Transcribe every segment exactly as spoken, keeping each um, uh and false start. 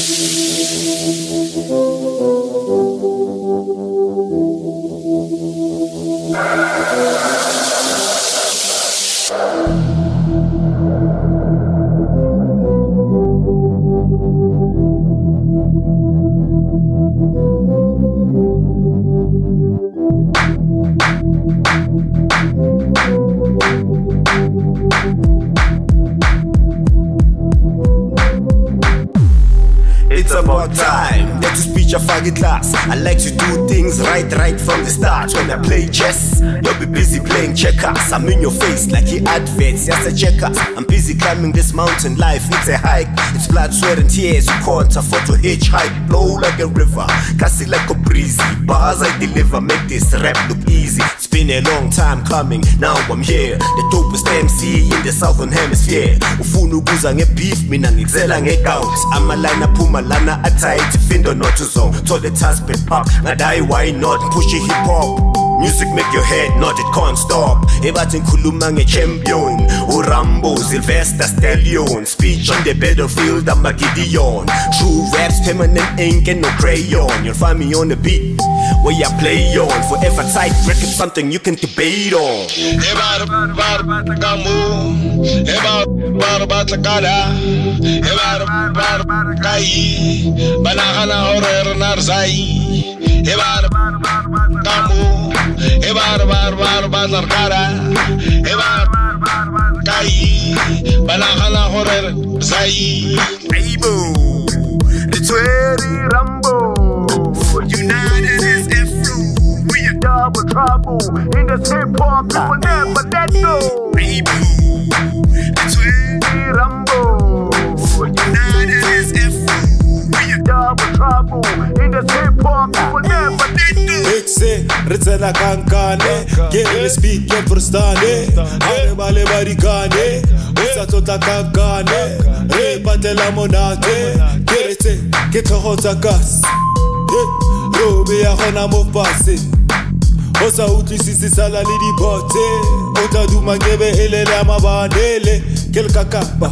It's about time that you speech a faggy class. I like to do things right, right from the start. When I play chess, you'll be busy playing checkers. I'm in your face like he adverts, yes a checkers. I'm busy climbing this mountain, life it's a hike. It's blood, sweat and tears, you can't afford to hitchhike. Blow like a river, cast it like a breezy. Bars I deliver, make this rap look easy. It's been a long time coming, now I'm here. The dopest M C in the southern hemisphere. Ufunu kuza nge beef, mina ngizela nge gout. I'm a line up, puma lana atight, findo not to zone. Told the task bit pop, ngadai why not push it hip hop. Music make your head nod, it can't stop. Ebatin kuluma nge champion, o Rambo, Sylvester Stallion. Speech on the battlefield, I'm a Gideon. True raps, permanent ink and no crayon. You'll find me on the beat, where I play on. Forever tight record, something you can debate on. About about kamu, about about kada, about about kai, banana horror narzai. About kamu, about about about kada, about kai, banana horror zai. Able, it's very Rambo. United as Afro, we are double trouble. In this hip hop, you will never let go. Baby, it's very Rambo. United as Afro, we are double trouble. In this hip hop, you will never let go. Exe, Rizela Kankane, get me speak, get for stane. Hare Male Barikane, Usatota Kankane, Re Patela Monate, Kerete, get a hot gas. Robe ya khona mo pase o sa utlwisisi sala le dipote o tla duma ngebe elela mabandele kel kakaba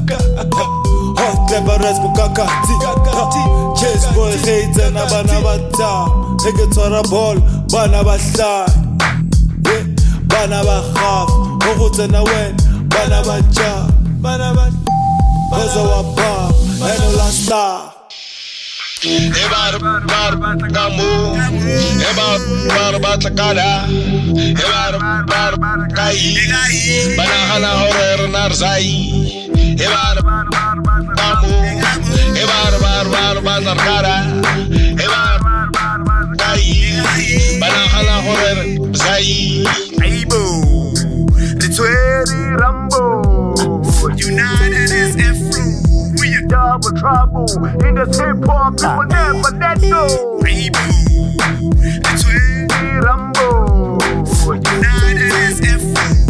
hot temperatures bukakati chase boy hate na bana bata eke tsara ball bana bahla bana ba khaf o go tsena wen bana ba ja bana ba baza wa ba eno la star. About about kamu, about about kada, about about kai, banana horror narzai. About kamu, about about about kada, about kai, banana horror zai. Able, it's very Rambo. United as Afro. Double trouble in this hip hop, you will never let go. Baby, it's really Rambo. United as Afro.